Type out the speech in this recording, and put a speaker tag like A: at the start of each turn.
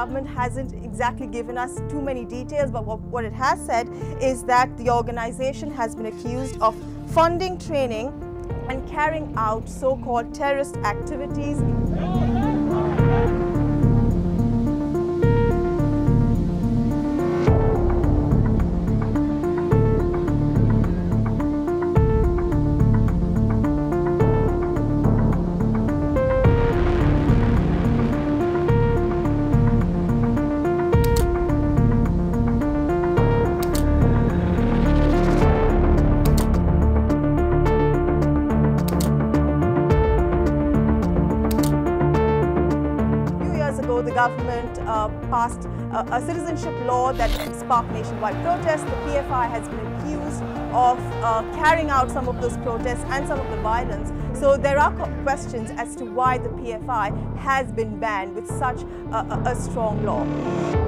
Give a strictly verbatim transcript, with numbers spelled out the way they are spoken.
A: government hasn't exactly given us too many details, but what, what it has said is that the organization has been accused of funding, training, and carrying out so-called terrorist activities. The government uh, passed a, a citizenship law that sparked nationwide protests. The P F I has been accused of uh, carrying out some of those protests and some of the violence. So there are questions as to why the P F I has been banned with such a, a, a strong law.